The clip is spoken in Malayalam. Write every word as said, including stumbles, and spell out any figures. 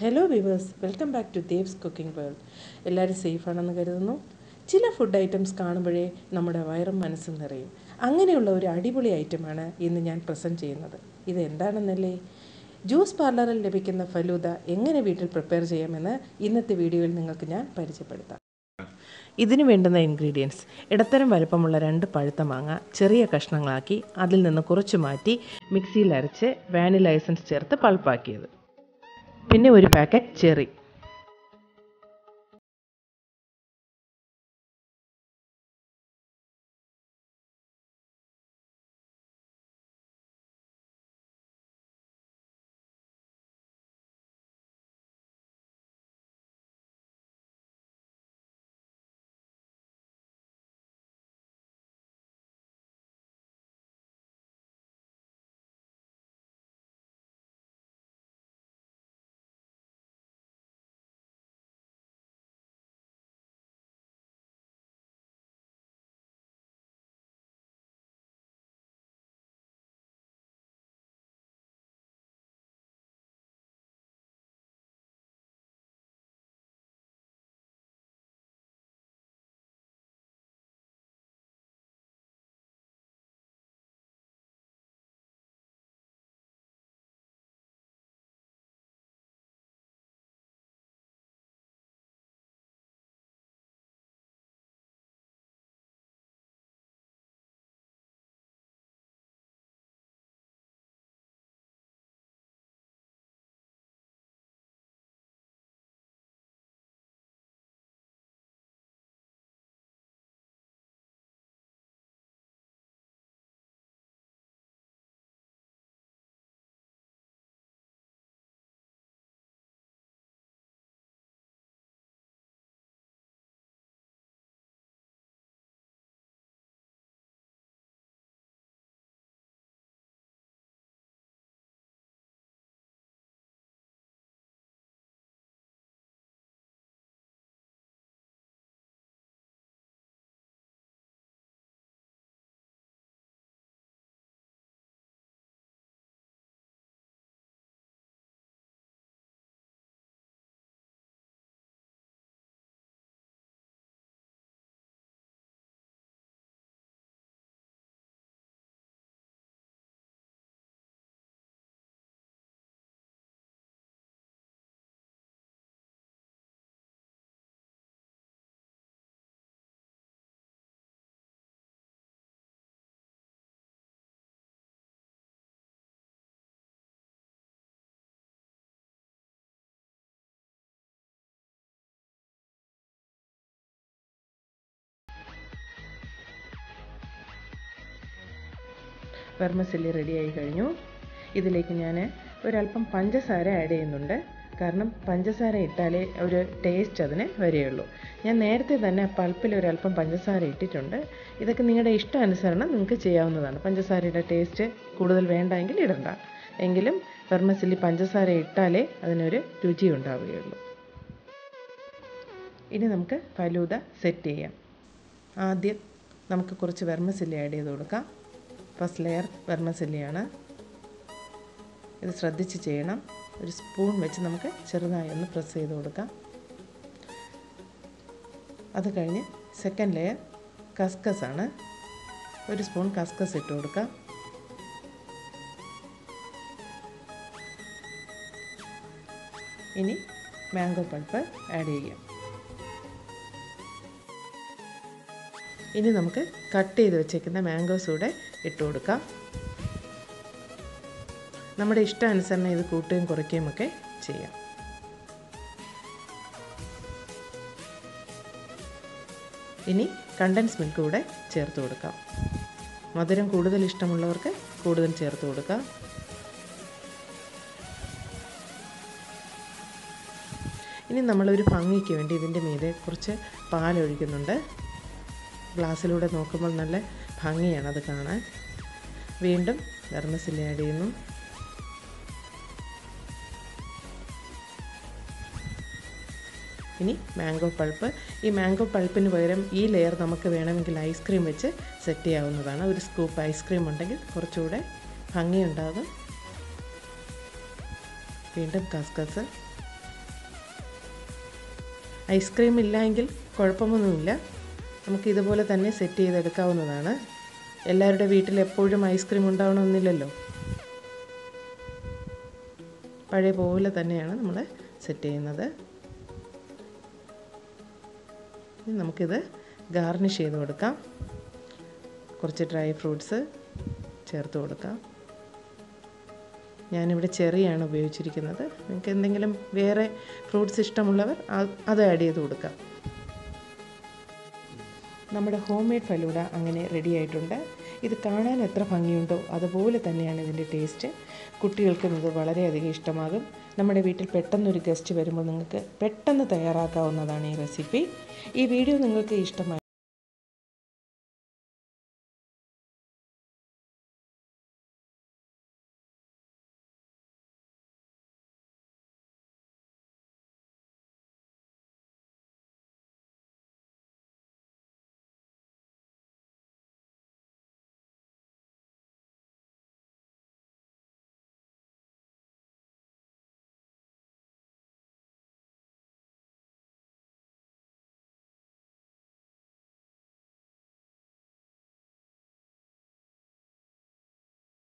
Hello viewers, welcome back to Dev's cooking world. എല്ലാവരും സേഫാണെന്ന് കരുതുന്നു. ചില ഫുഡ് ഐറ്റംസ് കാണുമ്പോഴേ നമ്മുടെ വയറും മനസ്സും നിറയും. അങ്ങനെയുള്ള ഒരു അടിപൊളി ഐറ്റമാണ് ഇന്ന് ഞാൻ പ്രസൻറ്റ് ചെയ്യുന്നത്. ഇത് എന്താണെന്നല്ലേ? ജ്യൂസ് പാർലറിൽ ലഭിക്കുന്ന ഫലൂദ എങ്ങനെ വീട്ടിൽ പ്രിപ്പയർ ചെയ്യാമെന്ന് ഇന്നത്തെ വീഡിയോയിൽ നിങ്ങൾക്ക് ഞാൻ പരിചയപ്പെടുത്താം. ഇതിന് വേണ്ടുന്ന ഇൻഗ്രീഡിയൻസ്: ഇടത്തരം വലുപ്പമുള്ള രണ്ട് പഴുത്ത മാങ്ങ ചെറിയ കഷ്ണങ്ങളാക്കി അതിൽ നിന്ന് കുറച്ച് മാറ്റി മിക്സിയിൽ അരച്ച് വാനില എസൻസ് ചേർത്ത് പൾപ്പാക്കിയത്, പിന്നെ ഒരു പാക്കറ്റ് ചെറി. വെർമസെല്ലി റെഡിയായി കഴിഞ്ഞു. ഇതിലേക്ക് ഞാൻ ഒരല്പം പഞ്ചസാര ആഡ് ചെയ്യുന്നുണ്ട്. കാരണം പഞ്ചസാര ഇട്ടാലേ ഒരു ടേസ്റ്റ് അതിന് വരികയുള്ളൂ. ഞാൻ നേരത്തെ തന്നെ പൾപ്പിൽ ഒരല്പം പഞ്ചസാര ഇട്ടിട്ടുണ്ട്. ഇതൊക്കെ നിങ്ങളുടെ ഇഷ്ടാനുസരണം നിങ്ങൾക്ക് ചെയ്യാവുന്നതാണ്. പഞ്ചസാരയുടെ ടേസ്റ്റ് കൂടുതൽ വേണ്ടെങ്കിൽ ഇടണ്ട. എങ്കിലും വെർമസെല്ലി പഞ്ചസാര ഇട്ടാലേ അതിനൊരു രുചി ഉണ്ടാവുകയുള്ളൂ. ഇനി നമുക്ക് ഫലൂദ സെറ്റ് ചെയ്യാം. ആദ്യം നമുക്ക് കുറച്ച് വെർമസെല്ലി ആഡ് ചെയ്ത് കൊടുക്കാം. ഫസ്റ്റ് ലെയർ വെർമസെല്ലിയാണ്. ഇത് ശ്രദ്ധിച്ച് ചെയ്യണം. ഒരു സ്പൂൺ വെച്ച് നമുക്ക് ചെറുതായി ഒന്ന് പ്രസ് ചെയ്ത് കൊടുക്കാം. അത് കഴിഞ്ഞ് സെക്കൻഡ് ലെയർ കസ്കസ് ആണ്. ഒരു സ്പൂൺ കസ്കസ് ഇട്ട് കൊടുക്കാം. ഇനി മാംഗോ പൾപ്പ് ആഡ് ചെയ്യാം. ഇനി നമുക്ക് കട്ട് ചെയ്ത് വെച്ചേക്കുന്ന മാംഗോസ് കൂടെ ഇട്ട് കൊടുക്കാം. നമ്മുടെ ഇഷ്ടാനുസരണം ഇത് കൂട്ടുകയും കുറയ്ക്കുകയും ഒക്കെ ചെയ്യാം. ഇനി കണ്ടൻസ് മിൽക്ക് കൂടെ ചേർത്ത് കൊടുക്കാം. മധുരം കൂടുതൽ ഇഷ്ടമുള്ളവർക്ക് കൂടുതൽ ചേർത്ത് കൊടുക്കാം. ഇനി നമ്മളൊരു ഭംഗിക്ക് വേണ്ടി ഇതിൻ്റെ മീതെ കുറച്ച് പാലൊഴിക്കുന്നുണ്ട്. ഗ്ലാസ്സിലൂടെ നോക്കുമ്പോൾ നല്ല ഭംഗിയാണ് അത് കാണാൻ. വീണ്ടും വെർമസെല്ലി ആഡ് ചെയ്യുന്നു. ഇനി മാംഗോ പൾപ്പ്. ഈ മാംഗോ പൾപ്പിന് പകരം ഈ ലെയർ നമുക്ക് വേണമെങ്കിൽ ഐസ്ക്രീം വെച്ച് സെറ്റ് ചെയ്യാവുന്നതാണ്. ഒരു സ്കൂപ്പ് ഐസ്ക്രീം ഉണ്ടെങ്കിൽ കുറച്ചുകൂടെ ഭംഗിയുണ്ടാകും. വീണ്ടും കസ്കസ്. ഐസ്ക്രീം ഇല്ലെങ്കിൽ കുഴപ്പമൊന്നുമില്ല, നമുക്ക് ഇതുപോലെ തന്നെ സെറ്റ് ചെയ്തെടുക്കാവുന്നതാണ്. എല്ലാവരുടെ വീട്ടിൽ എപ്പോഴും ഐസ്ക്രീം ഉണ്ടാവണമെന്നില്ലല്ലോ. പഴയ പോലെ തന്നെയാണ് നമ്മൾ സെറ്റ് ചെയ്യുന്നത്. ഇനി നമുക്കിത് ഗാർണിഷ് ചെയ്ത് കൊടുക്കാം. കുറച്ച് ഡ്രൈ ഫ്രൂട്ട്സ് ചേർത്ത് കൊടുക്കാം. ഞാനിവിടെ ചെറിയാണ് ഉപയോഗിച്ചിരിക്കുന്നത്. നിങ്ങൾക്ക് എന്തെങ്കിലും വേറെ ഫ്രൂട്ട്സ് ഇഷ്ടമുള്ളവർ അത് ആഡ് ചെയ്ത് കൊടുക്കാം. നമ്മുടെ ഹോം മെയ്ഡ് ഫലൂഡ അങ്ങനെ റെഡി ആയിട്ടുണ്ട്. ഇത് കാണാൻ എത്ര ഭംഗിയുണ്ടോ അതുപോലെ തന്നെയാണ് ഇതിൻ്റെ ടേസ്റ്റ്. കുട്ടികൾക്കും ഇത് വളരെയധികം ഇഷ്ടമാകും. നമ്മുടെ വീട്ടിൽ പെട്ടെന്നൊരു ഗസ്റ്റ് വരുമ്പോൾ നിങ്ങൾക്ക് പെട്ടെന്ന് തയ്യാറാക്കാവുന്നതാണ് ഈ റെസിപ്പി. ഈ വീഡിയോ നിങ്ങൾക്ക് ഇഷ്ടമായി